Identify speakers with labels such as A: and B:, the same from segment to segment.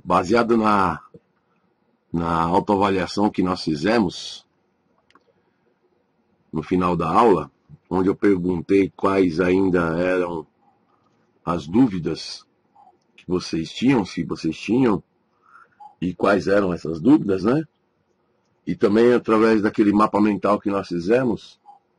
A: baseado na autoavaliação que nós fizemos no final da aula, onde eu perguntei quais ainda eram as dúvidas que vocês tinham, se vocês tinham, e quais eram essas dúvidas, né? E também através daquele mapa mental que nós fizemos,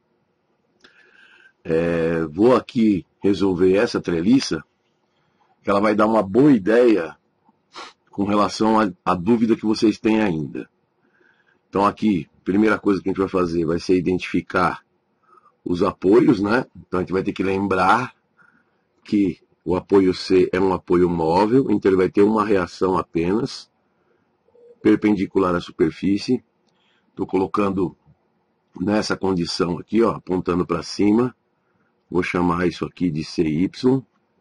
A: vou aqui resolver essa treliça, que ela vai dar uma boa ideia com relação à dúvida que vocês têm ainda. Então aqui, primeira coisa que a gente vai fazer vai ser identificar os apoios, né? Então a gente vai ter que lembrar que o apoio C é um apoio móvel, então ele vai ter uma reação apenas, perpendicular à superfície. Estou colocando nessa condição aqui, ó, apontando para cima. Vou chamar isso aqui de CY.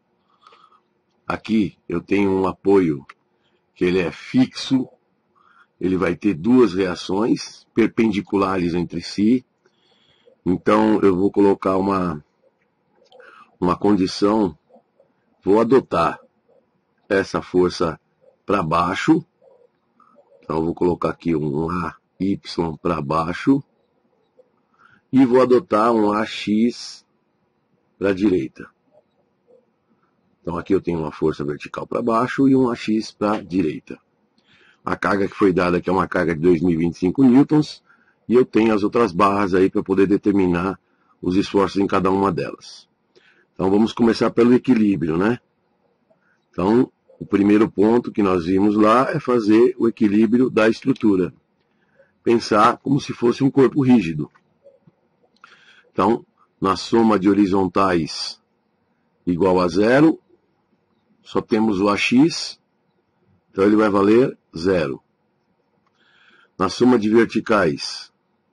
A: Aqui eu tenho um apoio que ele é fixo. Ele vai ter duas reações perpendiculares entre si. Então eu vou colocar uma condição, vou adotar essa força para baixo. Então eu vou colocar aqui um AY para baixo. E vou adotar um AX para a direita. Então aqui eu tenho uma força vertical para baixo e um AX para a direita. A carga que foi dada aqui é uma carga de 2025 newtons. E eu tenho as outras barras aí para poder determinar os esforços em cada uma delas. Então vamos começar pelo equilíbrio, né? Então o primeiro ponto que nós vimos lá é fazer o equilíbrio da estrutura. Pensar como se fosse um corpo rígido. Então, na soma de horizontais igual a 0, só temos o AX, então ele vai valer 0. Na soma de verticais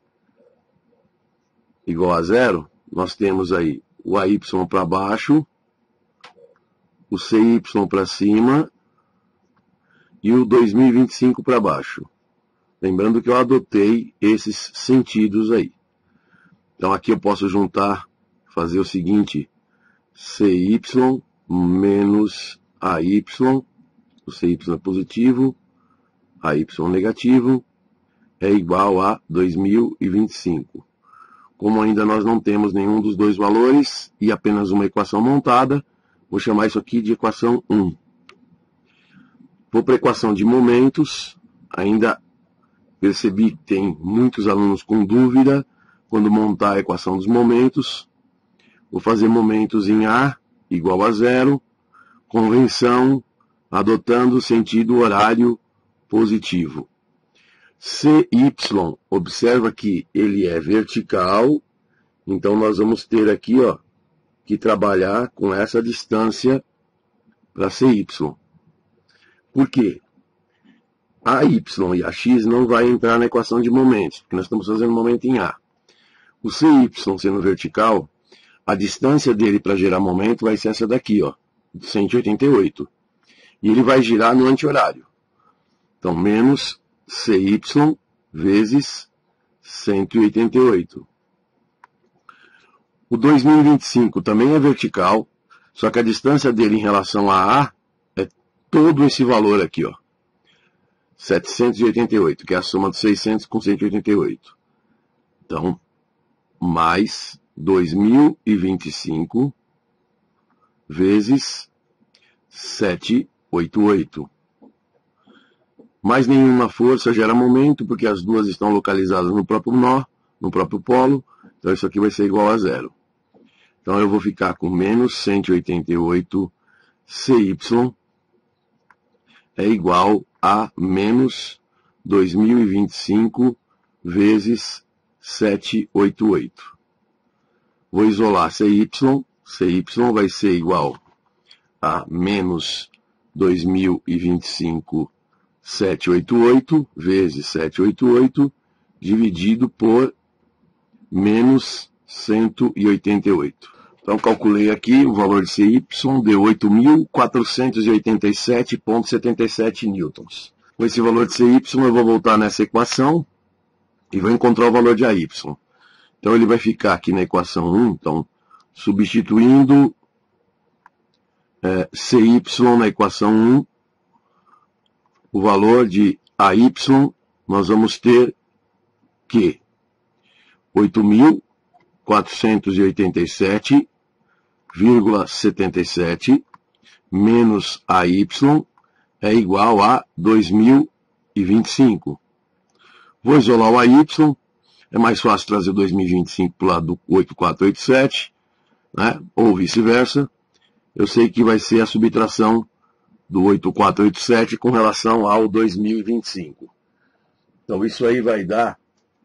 A: igual a 0, nós temos aí o AY para baixo, o CY para cima e o 2025 para baixo. Lembrando que eu adotei esses sentidos aí. Então aqui eu posso juntar, fazer o seguinte, CY menos AY, o CY é positivo, AY negativo, é igual a 2025. Como ainda nós não temos nenhum dos dois valores e apenas uma equação montada, vou chamar isso aqui de equação 1. Vou para a equação de momentos, ainda percebi que tem muitos alunos com dúvida quando montar a equação dos momentos. Vou fazer momentos em A igual a 0, convenção, adotando o sentido horário positivo. CY, observa que ele é vertical, então nós vamos ter aqui, ó, que trabalhar com essa distância para CY. Por quê? A Y e a X não vai entrar na equação de momentos, porque nós estamos fazendo momento em A. O CY sendo vertical, a distância dele para gerar momento vai ser essa daqui, ó, 188. E ele vai girar no anti-horário. Então, menos CY vezes 188. O 2025 também é vertical, só que a distância dele em relação a A é todo esse valor aqui, ó. 788, que é a soma de 600 com 188. Então, mais 2025 vezes 788. Mais nenhuma força gera momento, porque as duas estão localizadas no próprio nó, no próprio polo. Então isso aqui vai ser igual a 0. Então eu vou ficar com menos 188 CY é igual a menos 2025 vezes 788. Vou isolar CY. CY vai ser igual a menos 2025 788 vezes 788 dividido por menos 188. Então calculei aqui o valor de CY, deu 8.487,77 newtons. Com esse valor de CY eu vou voltar nessa equação e vou encontrar o valor de AY. Então ele vai ficar aqui na equação 1, então substituindo CY na equação 1, o valor de AY, nós vamos ter que 8.487,77 menos AY é igual a 2025. Vou isolar o AY, é mais fácil trazer 2025 para o lado do 8487, né? Ou vice-versa. Eu sei que vai ser a subtração do 8487 com relação ao 2025. Então isso aí vai dar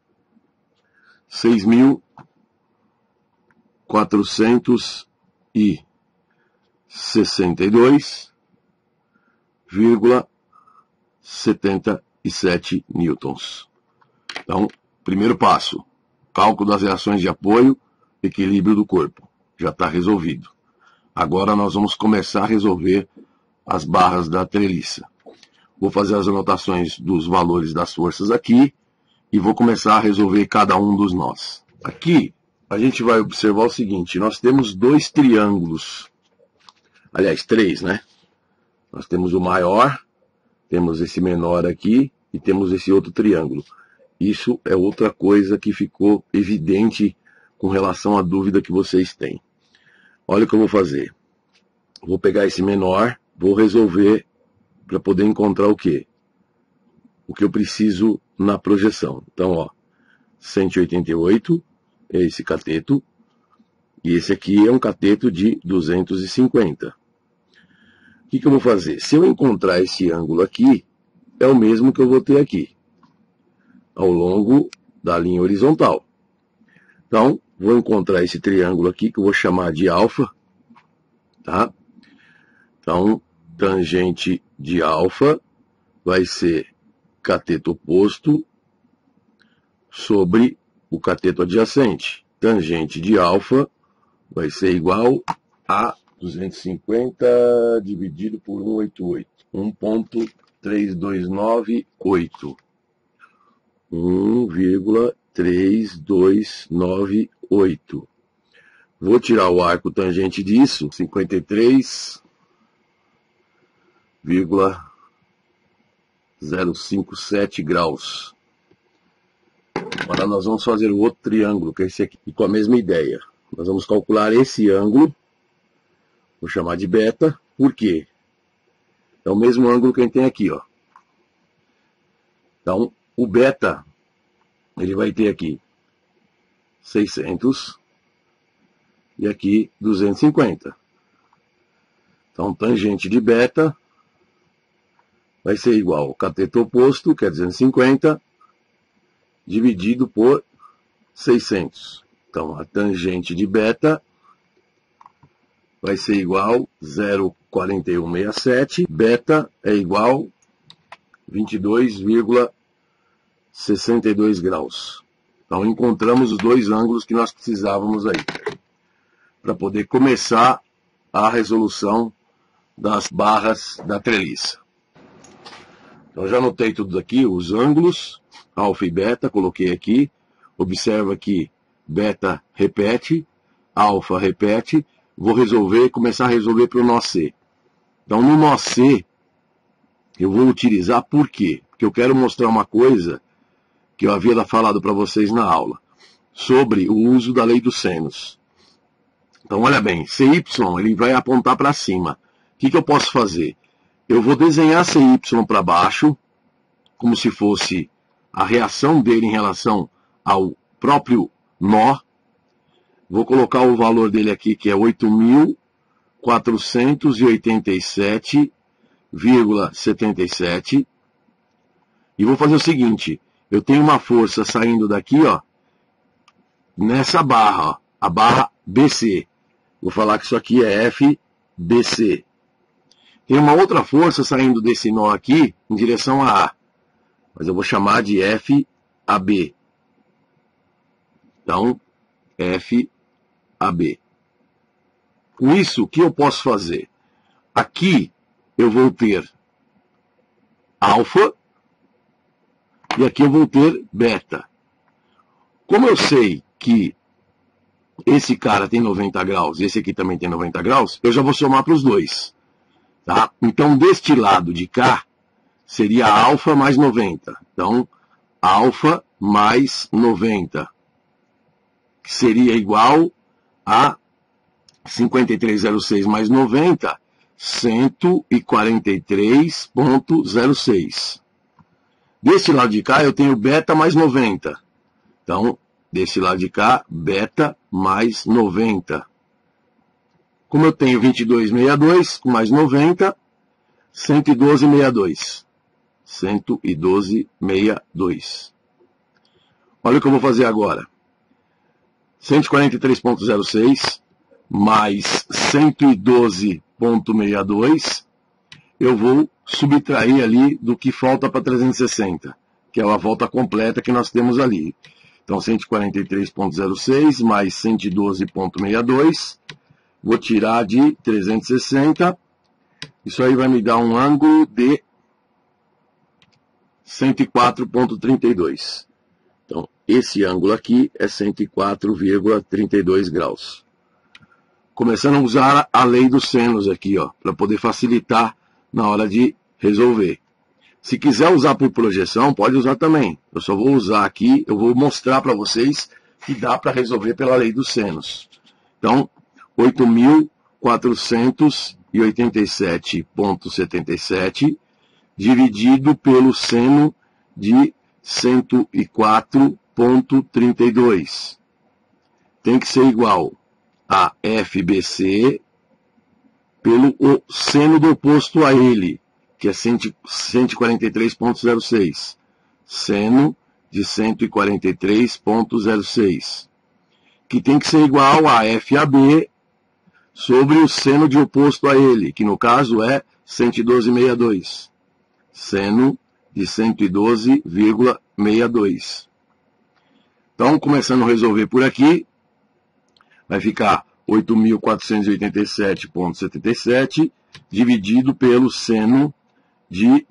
A: 6.462,77 newtons. Então, primeiro passo, cálculo das reações de apoio, equilíbrio do corpo. Já está resolvido. Agora nós vamos começar a resolver as barras da treliça. Vou fazer as anotações dos valores das forças aqui e vou começar a resolver cada um dos nós. Aqui a gente vai observar o seguinte, nós temos dois triângulos, aliás, três, né? Nós temos o maior, temos esse menor aqui e temos esse outro triângulo. Isso é outra coisa que ficou evidente com relação à dúvida que vocês têm. Olha o que eu vou fazer. Vou pegar esse menor, vou resolver para poder encontrar o quê? O que eu preciso na projeção. Então, ó, 188 é esse cateto, e esse aqui é um cateto de 250. O que eu vou fazer? Se eu encontrar esse ângulo aqui, é o mesmo que eu vou ter aqui, ao longo da linha horizontal. Então, vou encontrar esse triângulo aqui, que eu vou chamar de alfa, tá? Então, tangente de alfa vai ser cateto oposto sobre o cateto adjacente. Tangente de alfa vai ser igual a 250 dividido por 188. 1.3298. 1,3298. Vou tirar o arco tangente disso, 53,057 graus. Agora nós vamos fazer o outro triângulo, que é esse aqui, e com a mesma ideia. Nós vamos calcular esse ângulo, vou chamar de beta, por quê? É o mesmo ângulo que a gente tem aqui, ó. Então, o beta, ele vai ter aqui 600 e aqui 250. Então, tangente de beta vai ser igual ao cateto oposto, que é 250, dividido por 600. Então, a tangente de beta vai ser igual a 0,4167. Beta é igual a 22,62 graus. Então, encontramos os dois ângulos que nós precisávamos aí, para poder começar a resolução das barras da treliça. Então, já anotei tudo aqui, os ângulos, alfa e beta, coloquei aqui. Observa que beta repete, alfa repete. Vou resolver, começar a resolver para o nó C. Então, no nó C, eu vou utilizar por quê? Porque eu quero mostrar uma coisa que eu havia falado para vocês na aula, sobre o uso da lei dos senos. Então, olha bem, CY ele vai apontar para cima. O que eu posso fazer? Eu vou desenhar CY para baixo, como se fosse a reação dele em relação ao próprio nó. Vou colocar o valor dele aqui, que é 8.487,77. E vou fazer o seguinte, eu tenho uma força saindo daqui, ó, nessa barra, ó, a barra BC. Vou falar que isso aqui é FBC. Tem uma outra força saindo desse nó aqui, em direção a A. Mas eu vou chamar de FAB. Então, FAB. Com isso, o que eu posso fazer? Aqui eu vou ter alfa e aqui eu vou ter beta. Como eu sei que esse cara tem 90 graus e esse aqui também tem 90 graus, eu já vou somar para os dois. Tá? Então, deste lado de cá, seria alfa mais 90. Então, alfa mais 90, que seria igual a 53,06 mais 90, 143,06. Desse lado de cá eu tenho beta mais 90. Então, desse lado de cá, beta mais 90. Como eu tenho 22,62 com mais 90, 112,62. 112,62. Olha o que eu vou fazer agora. 143,06 mais 112,62, eu vou subtrair ali do que falta para 360, que é a volta completa que nós temos ali. Então, 143,06 mais 112,62, vou tirar de 360, isso aí vai me dar um ângulo de 104,32. Então, esse ângulo aqui é 104,32 graus. Começando a usar a lei dos senos aqui, ó, para poder facilitar na hora de resolver. Se quiser usar por projeção, pode usar também. Eu só vou usar aqui, eu vou mostrar para vocês que dá para resolver pela lei dos senos. Então, 8.487,77 dividido pelo seno de 104,32. Tem que ser igual a FBC pelo o seno do oposto a ele, que é 143,06. Seno de 143,06. Que tem que ser igual a FAB sobre o seno de oposto a ele, que no caso é 112,62. Seno de 112,62. Então, começando a resolver por aqui, vai ficar 8.487,77 dividido pelo seno de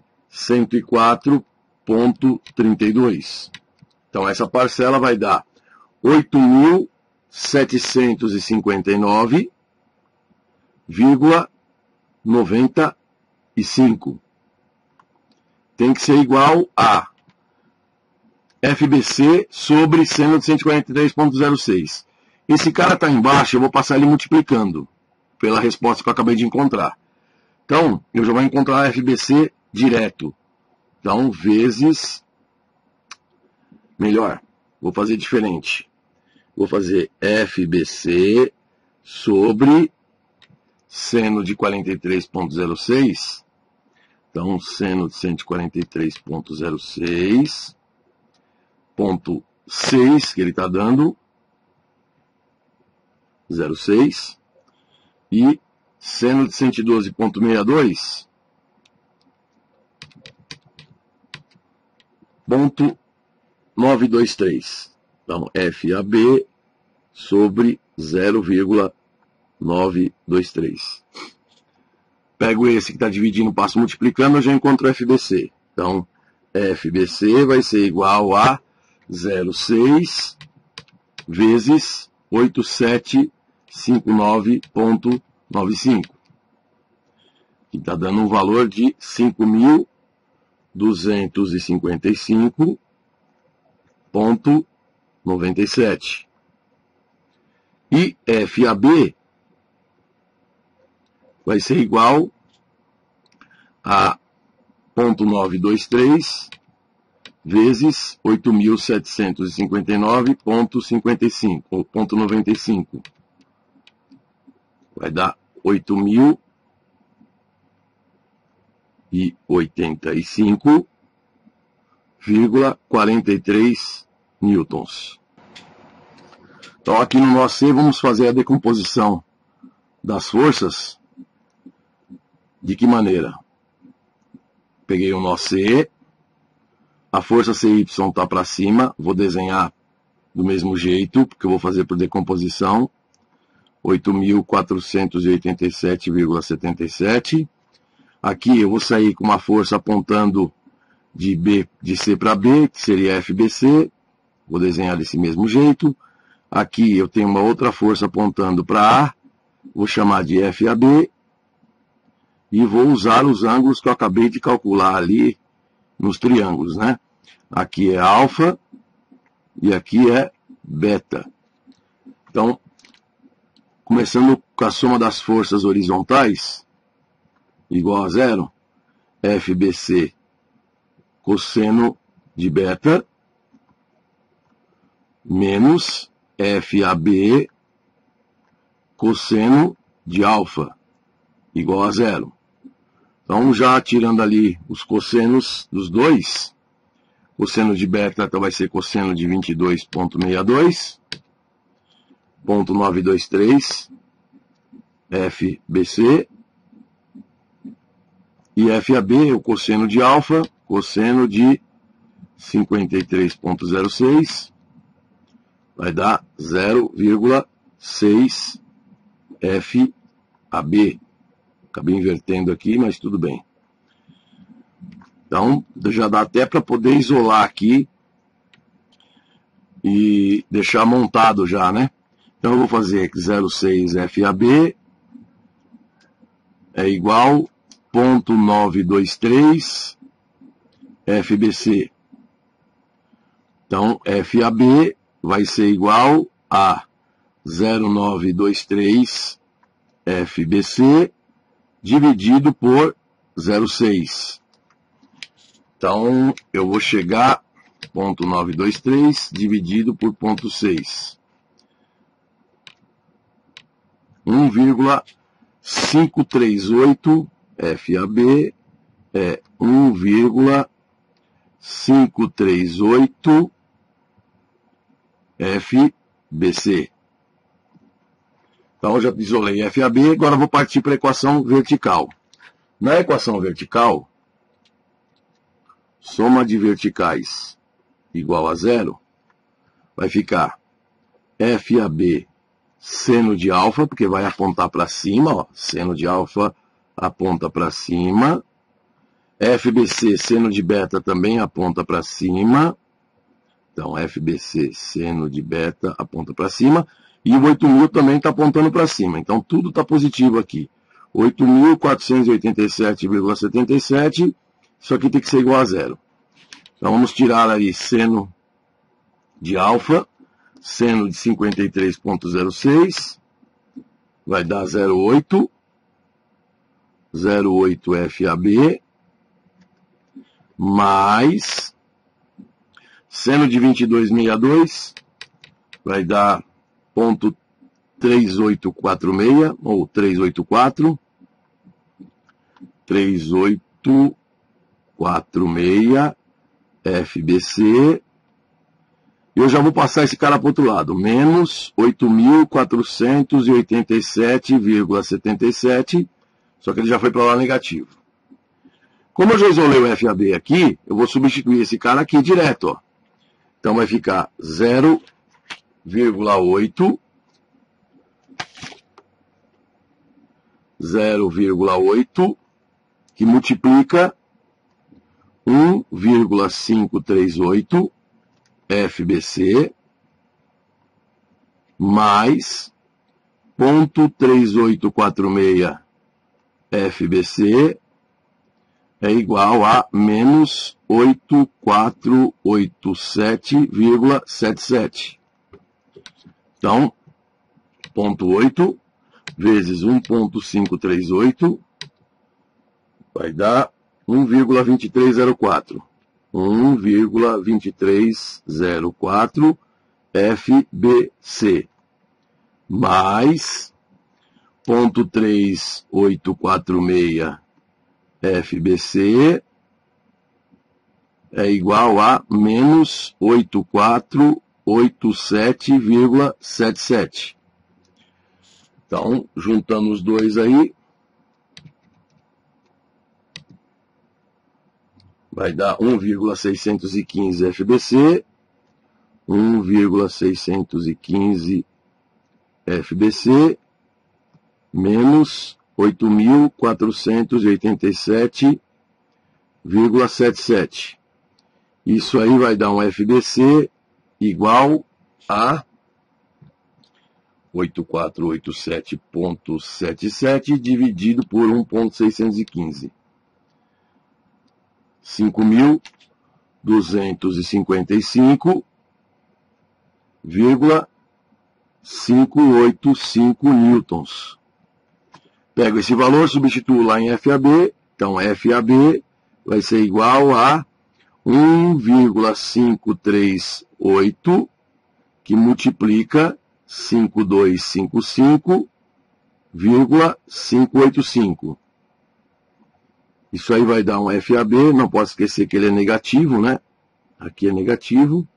A: 104,32. Então, essa parcela vai dar 8.759,95. Tem que ser igual a FBC sobre seno de 143,06. Esse cara está embaixo, eu vou passar ele multiplicando pela resposta que eu acabei de encontrar. Então, eu já vou encontrar a FBC direto. Então, vezes... Melhor, vou fazer diferente. Vou fazer FBC sobre seno de 43,06. Então, seno de 143,06, ponto 6, que ele está dando, 0,6, e seno de 112,62, ponto 923. Então, FAB sobre 0,923. Pego esse que está dividindo, passo multiplicando, eu já encontro o FBC. Então, FBC vai ser igual a 0,6 vezes 8759,95. Que está dando um valor de 5.255,97. E FAB vai ser igual a 0,923 vezes 8.759,55, ou 0,95. Vai dar 8.085,43 newtons. Então, aqui no nó C, vamos fazer a decomposição das forças. De que maneira? Peguei o nó C, a força CY está para cima, vou desenhar do mesmo jeito, porque eu vou fazer por decomposição. 8.487,77. Aqui eu vou sair com uma força apontando de C para B, que seria FBC. Vou desenhar desse mesmo jeito. Aqui eu tenho uma outra força apontando para A, vou chamar de FAB. E vou usar os ângulos que eu acabei de calcular ali nos triângulos, né? Aqui é alfa e aqui é beta. Então, começando com a soma das forças horizontais, igual a zero, FBC cosseno de beta, menos FAB cosseno de alfa, igual a zero. Então, já tirando ali os cossenos dos dois, cosseno de beta então vai ser cosseno de 22,62, ponto 923, FBC, e FAB, o cosseno de alfa, cosseno de 53,06, vai dar 0,6 FAB. Acabei invertendo aqui, mas tudo bem. Então, já dá até para poder isolar aqui e deixar montado já, né? Então, eu vou fazer 0,6 FAB é igual 0,923 FBC. Então, FAB vai ser igual a 0,923 FBC dividido por 0,6. Então, eu vou chegar 0,923 dividido por 0,6. 1,538 FAB é 1,538 FBC. Então, eu já isolei FAB, agora vou partir para a equação vertical. Na equação vertical, soma de verticais igual a zero, vai ficar FAB seno de alfa, porque vai apontar para cima, ó, seno de alfa aponta para cima. FBC, seno de beta, também aponta para cima. Então, FBC, seno de beta, aponta para cima. E o 8.000 também está apontando para cima. Então, tudo está positivo aqui. 8.487,77. Isso aqui tem que ser igual a zero. Então, vamos tirar aí seno de alfa. Seno de 53,06. Vai dar 0,8. 0,8 FAB. Mais seno de 22,62 vai dar 0,3846 ou 384. 3846 FBC. Eu já vou passar esse cara para o outro lado. Menos 8.487,77. Só que ele já foi para lá negativo. Como eu já isolei o FAB aqui, eu vou substituir esse cara aqui direto, ó. Então vai ficar 0,8 que multiplica 1,538 FBC mais 0,3846 FBC é igual a menos 8487,77. Então, 0,8 vezes 1,538 vai dar 1,2304. 1,2304 FBC mais 0,3846 FBC é igual a menos 8487,77. Então, juntando os dois aí, vai dar 1,615 FBC, 1,615 FBC, menos 8.487,77. Isso aí vai dar um FBC igual a 8487,77 dividido por 1,615. 5.255,585 newtons. Pego esse valor, substituo lá em FAB, então FAB vai ser igual a 1,538, que multiplica 5.255,585. Isso aí vai dar um FAB, não posso esquecer que ele é negativo, né? Aqui é negativo,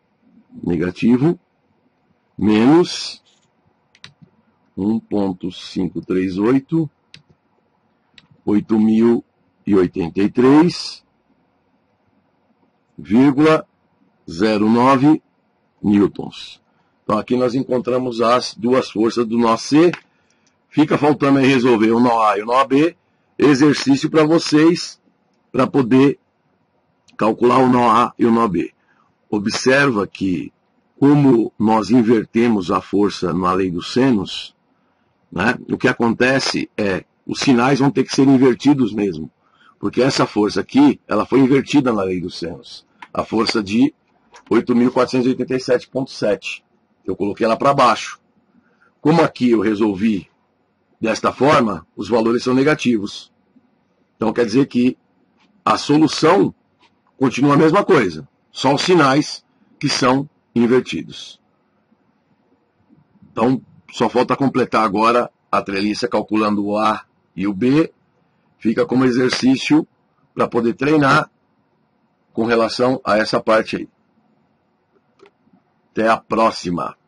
A: menos 1.538, 8.083,09 newtons. Então aqui nós encontramos as duas forças do nó C. Fica faltando aí resolver o nó A e o nó B. Exercício para vocês, para poder calcular o nó A e o nó B. Observa que, como nós invertemos a força na lei dos senos, né, o que acontece é, os sinais vão ter que ser invertidos mesmo. Porque essa força aqui, ela foi invertida na lei dos senos. A força de 8.487,7. Eu coloquei ela para baixo. Como aqui eu resolvi desta forma, os valores são negativos. Então quer dizer que a solução continua a mesma coisa. Só os sinais que são invertidos. Então, só falta completar agora a treliça calculando o A e o B. Fica como exercício para poder treinar com relação a essa parte aí. Até a próxima.